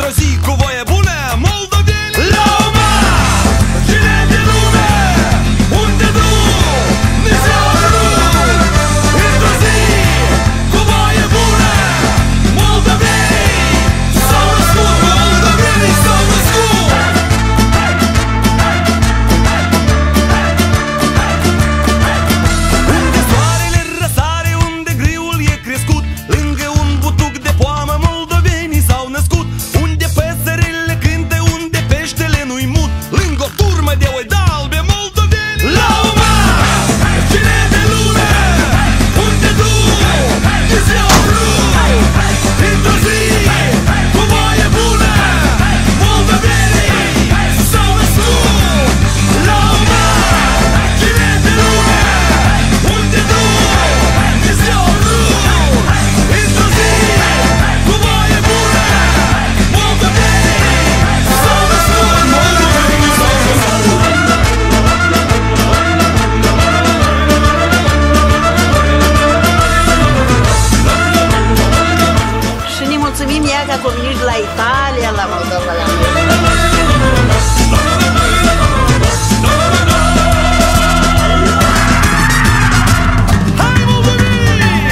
Într-o zi cu voie bună, moldoveni la uma! Cine de lume, unde du, Dumnezeul! Într-o zi cu voie bună, moldoveni s-au născut, moldovenii s-au născut! Unde soarele răsare, unde grâul e crescut, lângă un butuc de poamă, moldovenii s-au născut. Unde păsările cântă, unde peștele nu-i mut, lângă o turmă de oi de-albe, moldoveni la uma! Cine de lume, unde du, Dumnezeul! Într-o zi cu voie bună, moldovenii s-au născut la uma! Cine de lume, unde du, Dumnezeul! Într-o zi cu voie bună, moldovenii s-au născut, moldovenii s-au născut! Și ne mulțumim ea că a venit la Italia, la Moldova, la Hai, moldovenii!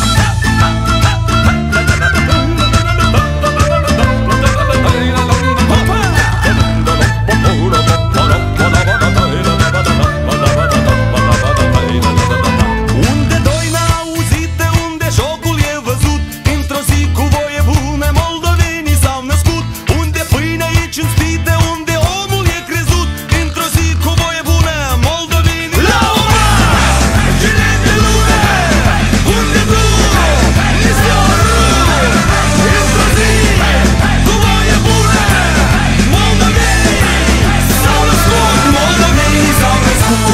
Unde doina auzită, unde jocul e văzut, într-o zi cu voie bună, moldovenii s-au născut. Unde pâinea e cinstită, unde omul e crezut, într-o zi cu voie bună, moldovenii la uma! Cine de lume, unde du, Dumnezeul! Într-o zi cu voie bună, moldovenii s-au născut, moldovenii s-au născut!